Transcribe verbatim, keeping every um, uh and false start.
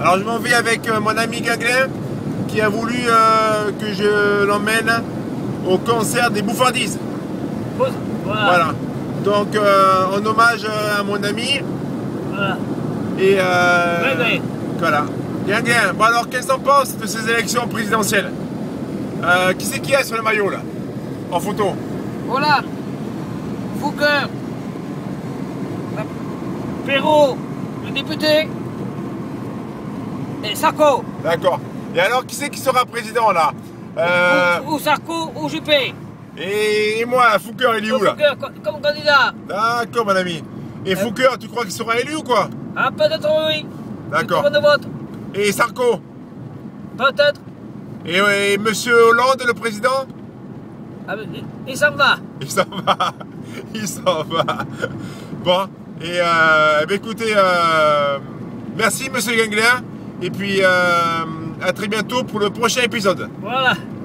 Alors je m'en vais avec euh, mon ami Gaglin qui a voulu euh, que je l'emmène au concert des Bouffardises. Voilà. Voilà. Donc euh, en hommage euh, à mon ami. Voilà. Et euh, Oui, oui. voilà. Gaglin, bon alors qu'est-ce que t'en penses de ces élections présidentielles? euh, Qui c'est qui est sur le maillot là? En photo? Voilà. Fouquer. Perrault, le député. Et Sarko. D'accord. Et alors qui c'est qui sera président là? euh, Ou, ou Sarko ou Juppé. et, et moi, Fouquer, il est où là? Fouquer comme, comme candidat. D'accord mon ami. Et Euh. Fouquer, tu crois qu'il sera élu ou quoi? Ah, peut-être oui. D'accord. Tout le monde vote. Et Sarko? Peut-être. Et, et Monsieur Hollande, le président? Ah, mais il s'en va. Il s'en va. Il s'en va. Bon. Et euh, eh bien, écoutez, euh, merci Monsieur Gaglin. Et puis euh, à très bientôt pour le prochain épisode. Voilà.